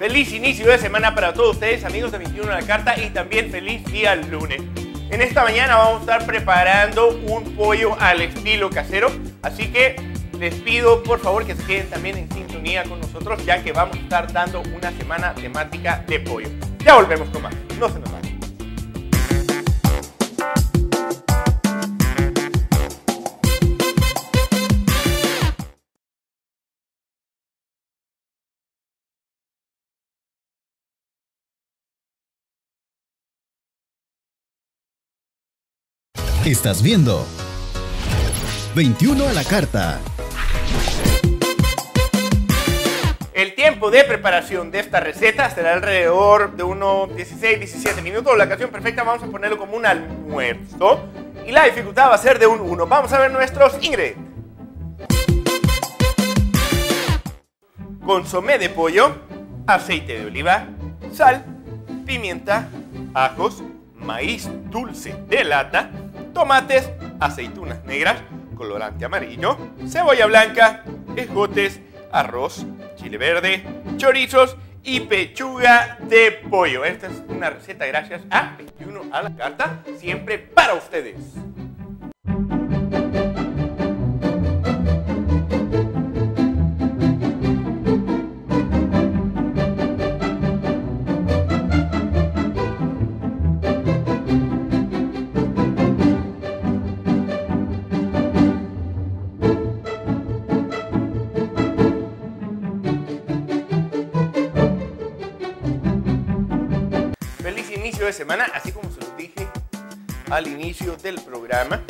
Feliz inicio de semana para todos ustedes, amigos de 21 a la carta, y también feliz día lunes. En esta mañana vamos a estar preparando un pollo al estilo casero, así que les pido por favor que se queden también en sintonía con nosotros, ya que vamos a estar dando una semana temática de pollo. Ya volvemos con más, no se nos vayan. Estás viendo 21 a la carta. El tiempo de preparación de esta receta será alrededor de unos 16-17 minutos. La ocasión perfecta vamos a ponerlo como un almuerzo. Y la dificultad va a ser de un 1. Vamos a ver nuestros ingredientes. Consomé de pollo, aceite de oliva, sal, pimienta, ajos, maíz dulce de lata, tomates, aceitunas negras, colorante amarillo, cebolla blanca, ejotes, arroz, chile verde, chorizos y pechuga de pollo. Esta es una receta gracias a 21 a la carta, siempre para ustedes. Inicio de semana, así como se los dije al inicio del programa.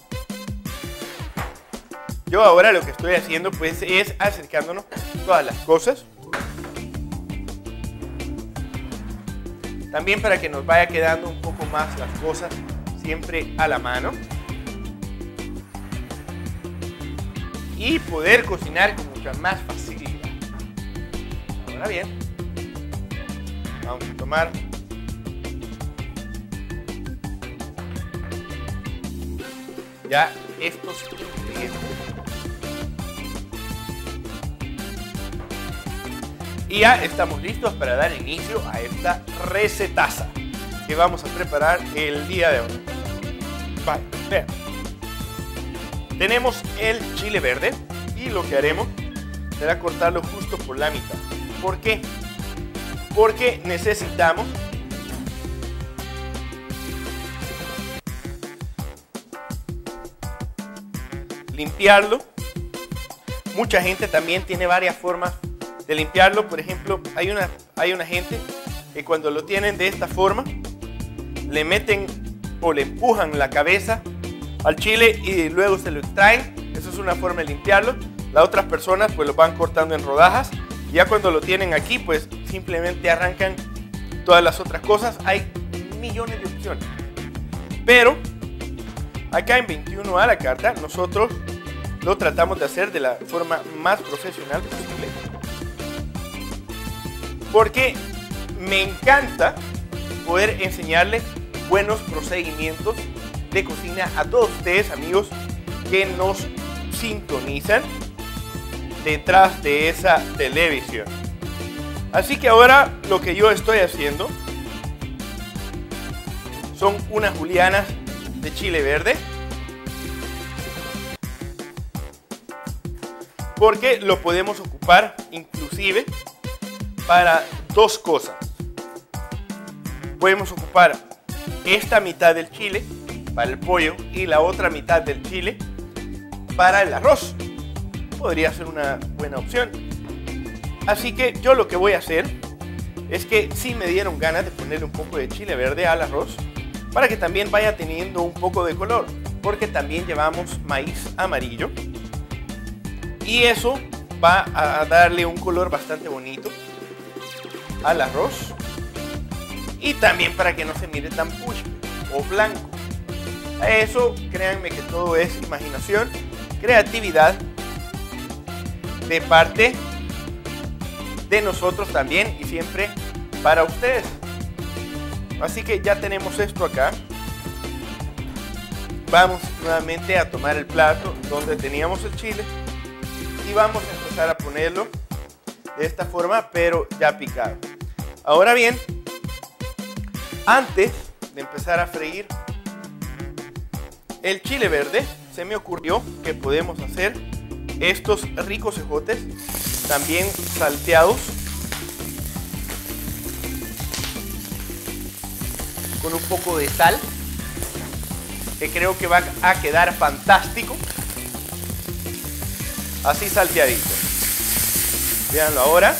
Yo ahora lo que estoy haciendo pues es acercándonos todas las cosas, también para que nos vaya quedando un poco más las cosas siempre a la mano y poder cocinar con mucha más facilidad. Ahora bien, vamos a tomar ya estos ingredientes y ya estamos listos para dar inicio a esta recetaza que vamos a preparar el día de hoy. Vale, vean. Tenemos el chile verde y lo que haremos será cortarlo justo por la mitad. ¿Por qué? Porque necesitamos limpiarlo. Mucha gente también tiene varias formas de limpiarlo. Por ejemplo, hay una gente que cuando lo tienen de esta forma le meten o le empujan la cabeza al chile y luego se lo extraen. Esa es una forma de limpiarlo. Las otras personas pues lo van cortando en rodajas. Ya cuando lo tienen aquí pues simplemente arrancan todas las otras cosas. Hay millones de opciones, pero acá en 21 a la carta nosotros lo tratamos de hacer de la forma más profesional posible, porque me encanta poder enseñarles buenos procedimientos de cocina a todos ustedes, amigos, que nos sintonizan detrás de esa televisión. Así que ahora lo que yo estoy haciendo son unas julianas de chile verde, porque lo podemos ocupar inclusive para dos cosas. Podemos ocupar esta mitad del chile para el pollo y la otra mitad del chile para el arroz. Podría ser una buena opción. Así que yo lo que voy a hacer es que sí me dieron ganas de ponerle un poco de chile verde al arroz para que también vaya teniendo un poco de color, porque también llevamos maíz amarillo y eso va a darle un color bastante bonito al arroz, y también para que no se mire tan pushy o blanco. Eso, créanme que todo es imaginación, creatividad de parte de nosotros también y siempre para ustedes. Así que ya tenemos esto acá. Vamos nuevamente a tomar el plato donde teníamos el chile y vamos a empezar a ponerlo de esta forma, pero ya picado. Ahora bien, antes de empezar a freír el chile verde, se me ocurrió que podemos hacer estos ricos ejotes también salteados con un poco de sal, que creo que va a quedar fantástico así salteadito. Véanlo ahora.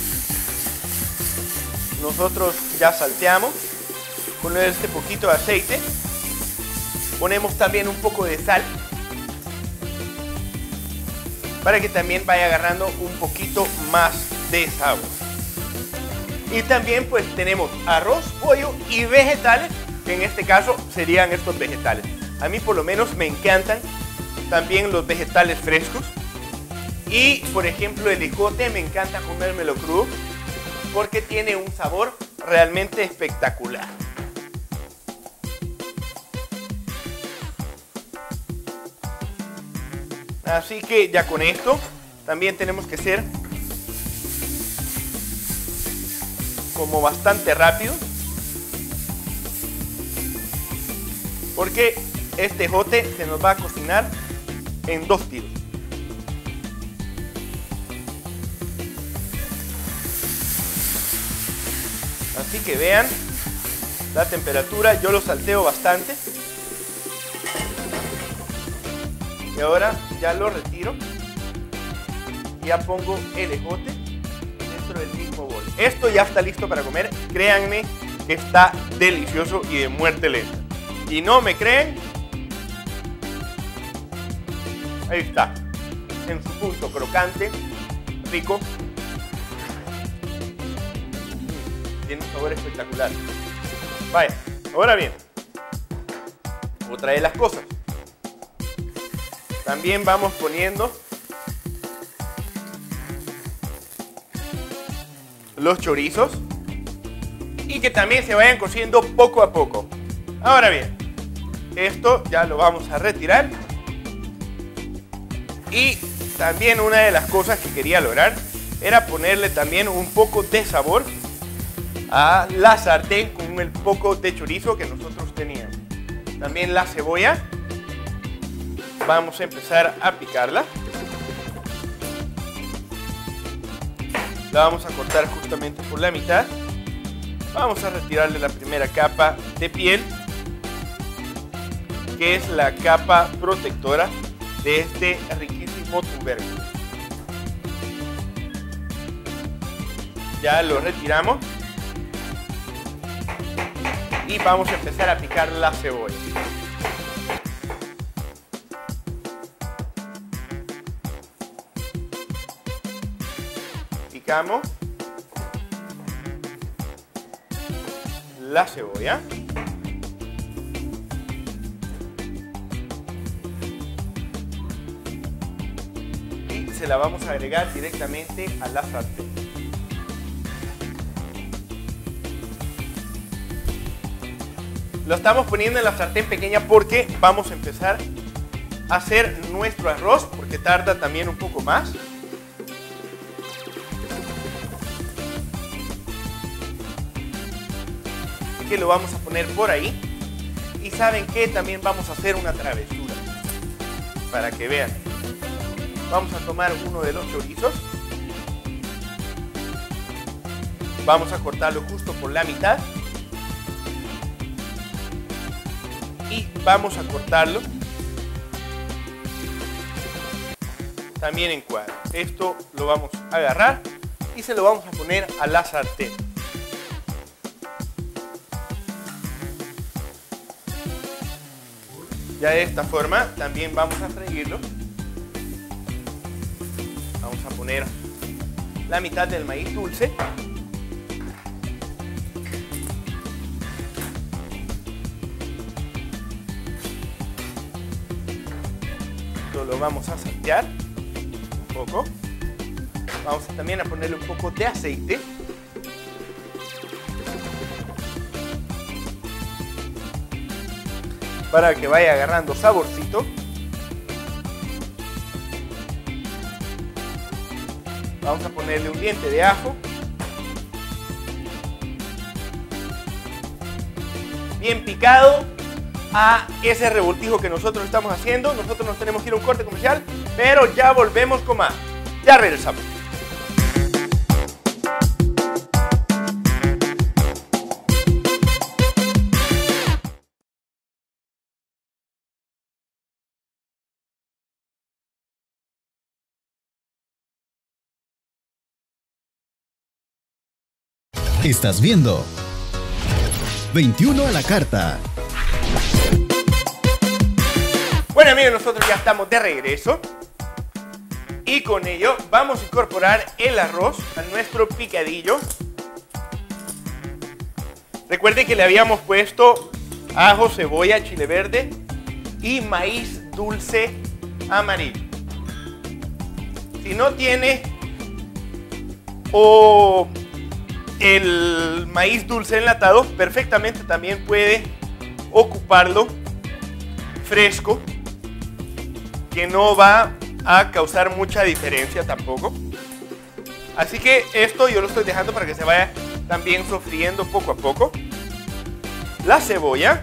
Nosotros ya salteamos con este poquito de aceite. Ponemos también un poco de sal para que también vaya agarrando un poquito más de sabor. Y también pues tenemos arroz, pollo y vegetales, que en este caso serían estos vegetales. A mí por lo menos me encantan también los vegetales frescos. Y por ejemplo el ejote me encanta comérmelo crudo porque tiene un sabor realmente espectacular. Así que ya con esto también tenemos que ser como bastante rápido, porque este ejote se nos va a cocinar en 2 tiros. Así que vean la temperatura, yo lo salteo bastante. Y ahora ya lo retiro y ya pongo el ejote dentro del mismo bol. Esto ya está listo para comer. Créanme que está delicioso y de muerte lenta. Y no me creen, ahí está, en su punto crocante, rico. Tiene un sabor espectacular. Vaya, ahora bien, otra de las cosas. También vamos poniendo los chorizos y que también se vayan cociendo poco a poco. Ahora bien, esto ya lo vamos a retirar. Y también una de las cosas que quería lograr era ponerle también un poco de sabor a la sartén con el poco de chorizo que nosotros teníamos. También la cebolla. Vamos a empezar a picarla. La vamos a cortar justamente por la mitad. Vamos a retirarle la primera capa de piel, que es la capa protectora de este riquísimo tubérculo. Ya lo retiramos. Y vamos a empezar a picar la cebolla. Picamos la cebolla. Y se la vamos a agregar directamente a la sartén. Lo estamos poniendo en la sartén pequeña porque vamos a empezar a hacer nuestro arroz, porque tarda también un poco más. Que lo vamos a poner por ahí. Y saben que también vamos a hacer una travesura para que vean. Vamos a tomar uno de los chorizos, vamos a cortarlo justo por la mitad y vamos a cortarlo también en cuadros. Esto lo vamos a agarrar y se lo vamos a poner a la sartén. Ya de esta forma también vamos a freírlo. Vamos a poner la mitad del maíz dulce. Esto lo vamos a saltear un poco. Vamos también a ponerle un poco de aceite. Para que vaya agarrando saborcito. Vamos a ponerle un diente de ajo. Bien picado a ese revoltijo que nosotros estamos haciendo. Nosotros nos tenemos que ir a un corte comercial, pero ya volvemos con más. Ya regresamos. Estás viendo 21 a la carta. Bueno amigos, nosotros ya estamos de regreso y con ello vamos a incorporar el arroz a nuestro picadillo. Recuerden que le habíamos puesto ajo, cebolla, chile verde y maíz dulce amarillo. Si no tiene el maíz dulce enlatado, perfectamente también puede ocuparlo fresco, que no va a causar mucha diferencia tampoco. Así que esto yo lo estoy dejando para que se vaya también sofriendo poco a poco. La cebolla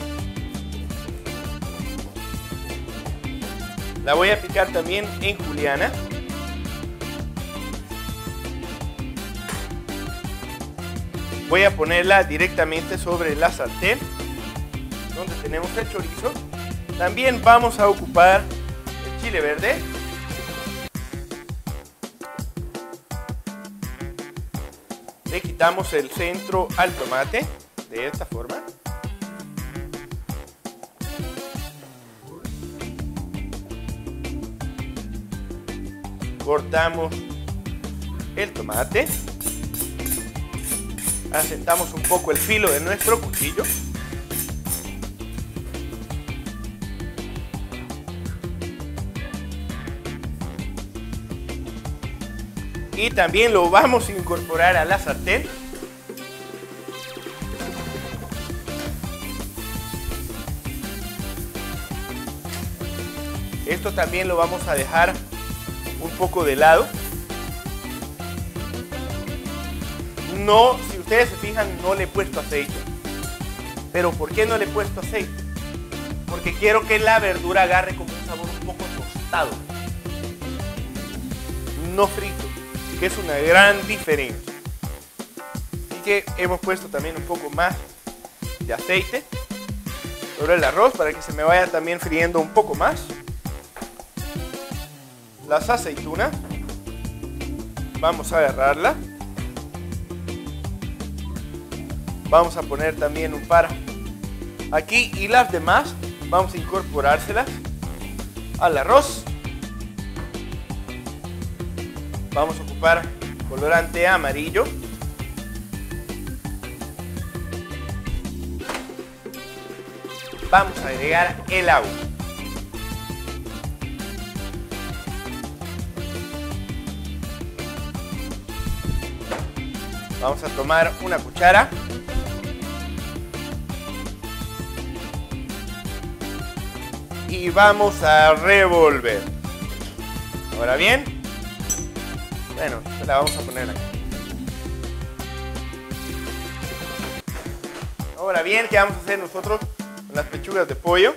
la voy a picar también en juliana. Voy a ponerla directamente sobre la sartén donde tenemos el chorizo. También vamos a ocupar el chile verde. Le quitamos el centro al tomate de esta forma. Cortamos el tomate. Asentamos un poco el filo de nuestro cuchillo. Y también lo vamos a incorporar a la sartén. Esto también lo vamos a dejar un poco de lado. No, si ustedes se fijan, no le he puesto aceite. ¿Pero por qué no le he puesto aceite? Porque quiero que la verdura agarre como un sabor un poco tostado, no frito, que es una gran diferencia. Así que hemos puesto también un poco más de aceite sobre el arroz para que se me vaya también friendo un poco más. Las aceitunas, vamos a agarrarla. Vamos a poner también un par aquí y las demás vamos a incorporárselas al arroz. Vamos a ocupar colorante amarillo. Vamos a agregar el agua. Vamos a tomar una cuchara. Y vamos a revolver. Ahora bien, bueno, la vamos a poner aquí. Ahora bien, ¿qué vamos a hacer nosotros con las pechugas de pollo?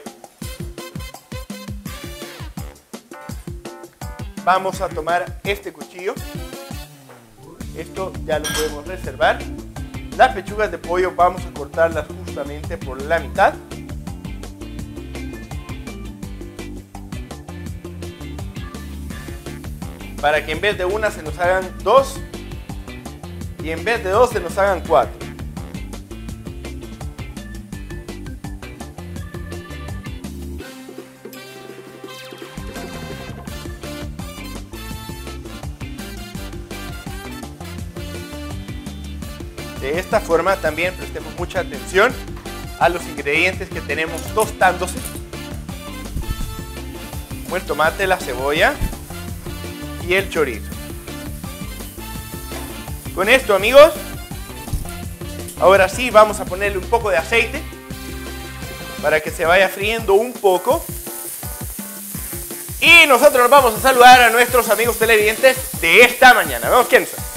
Vamos a tomar este cuchillo. Esto ya lo podemos reservar. Las pechugas de pollo vamos a cortarlas justamente por la mitad. Para que en vez de una se nos hagan dos y en vez de dos se nos hagan cuatro. De esta forma también prestemos mucha atención a los ingredientes que tenemos tostándose, como el tomate, la cebolla y el chorizo. Con esto, amigos, ahora sí vamos a ponerle un poco de aceite para que se vaya friendo un poco Y nosotros vamos a saludar a nuestros amigos televidentes de esta mañana. Vemos quiénes son.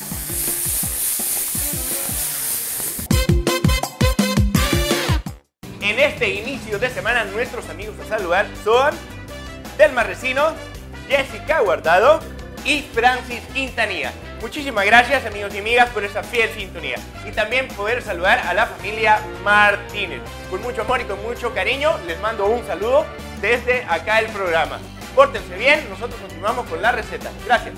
En este inicio de semana, nuestros amigos a saludar son Delma Resino, Jessica Guardado y Francis Quintanilla. Muchísimas gracias, amigos y amigas, por esa fiel sintonía. Y también poder saludar a la familia Martínez. Con mucho amor y con mucho cariño, les mando un saludo desde acá el programa. Pórtense bien, nosotros continuamos con la receta. Gracias.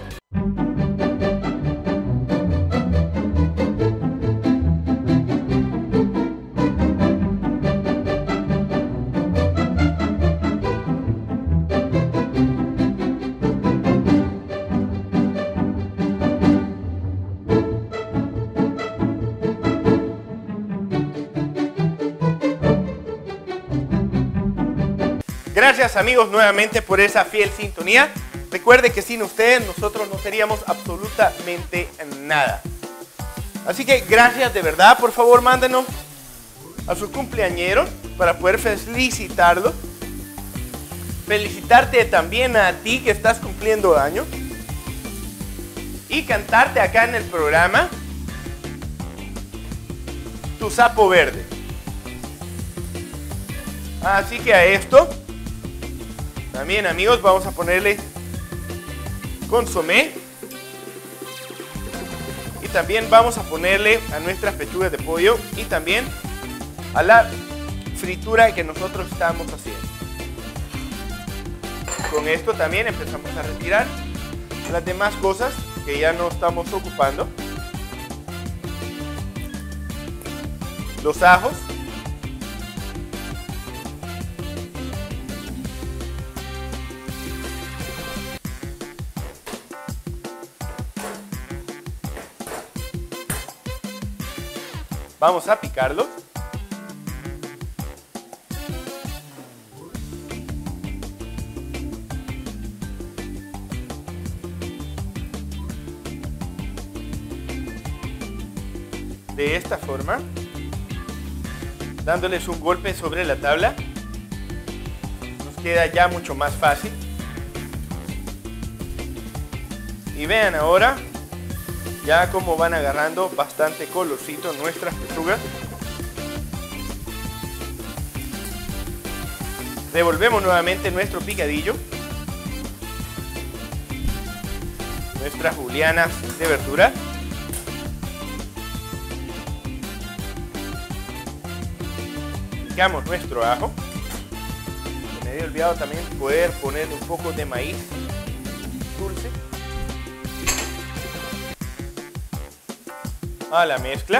Gracias, amigos, nuevamente por esa fiel sintonía. Recuerde que sin ustedes nosotros no seríamos absolutamente nada. Así que gracias de verdad. Por favor, mándenos a su cumpleañero para poder felicitarlo. Felicitarte también a ti que estás cumpliendo años. Y cantarte acá en el programa Tu Sapo Verde. Así que a esto también, amigos, vamos a ponerle consomé. Y también vamos a ponerle a nuestras pechugas de pollo y también a la fritura que nosotros estamos haciendo. Con esto también empezamos a retirar las demás cosas que ya no estamos ocupando. Los ajos. Vamos a picarlo. De esta forma, dándoles un golpe sobre la tabla, nos queda ya mucho más fácil. Y vean ahora ya como van agarrando bastante colorcito nuestras pechugas. Revolvemos nuevamente nuestro picadillo. Nuestras julianas de verdura. Picamos nuestro ajo. Me había olvidado también poder ponerle un poco de maíz dulce a la mezcla.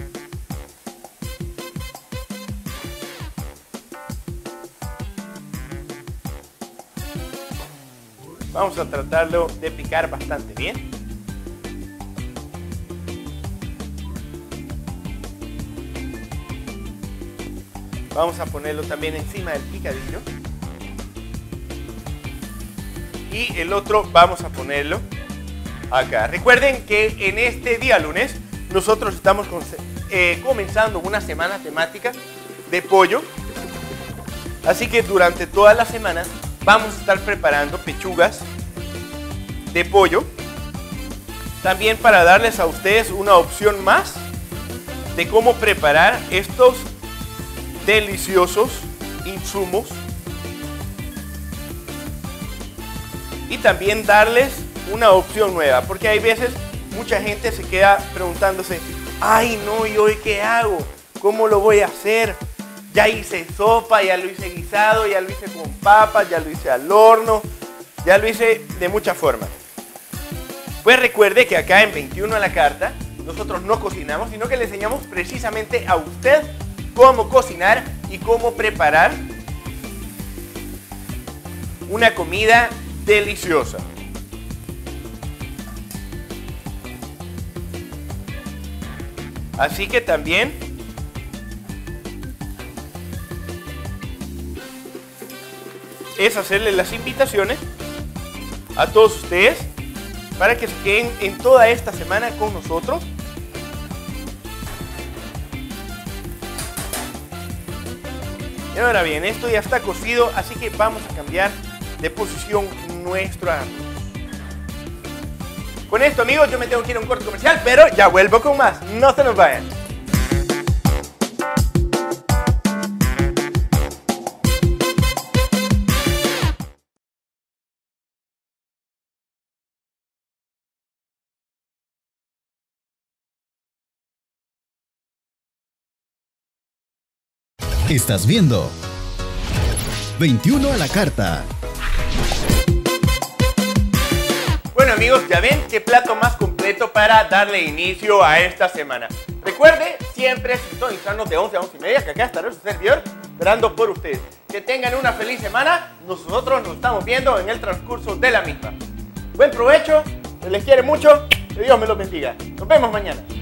Vamos a tratarlo de picar bastante bien. Vamos a ponerlo también encima del picadillo. Y el otro vamos a ponerlo acá. Recuerden que en este día lunes nosotros estamos comenzando una semana temática de pollo. Así que durante toda la semana vamos a estar preparando pechugas de pollo. También para darles a ustedes una opción más de cómo preparar estos deliciosos insumos. Y también darles una opción nueva, porque hay veces mucha gente se queda preguntándose: ay no, ¿y hoy qué hago? ¿Cómo lo voy a hacer? Ya hice sopa, ya lo hice guisado, ya lo hice con papas, ya lo hice al horno, ya lo hice de muchas formas. Pues recuerde que acá en 21 a la carta nosotros no cocinamos, sino que le enseñamos precisamente a usted cómo cocinar y cómo preparar una comida deliciosa. Así que también es hacerle las invitaciones a todos ustedes para que se queden en toda esta semana con nosotros. Y ahora bien, esto ya está cocido, así que vamos a cambiar de posición nuestro arroz. Con esto, amigos, yo me tengo que ir a un corte comercial, pero ya vuelvo con más. No se nos vayan. Estás viendo 21 a la carta. Bueno, amigos, ya ven qué plato más completo para darle inicio a esta semana. Recuerde siempre sintonizarnos de 11 a 11:30, que acá estará su servidor esperando por ustedes. Que tengan una feliz semana. Nosotros nos estamos viendo en el transcurso de la misma. Buen provecho, se les quiere mucho, que Dios me los bendiga. Nos vemos mañana.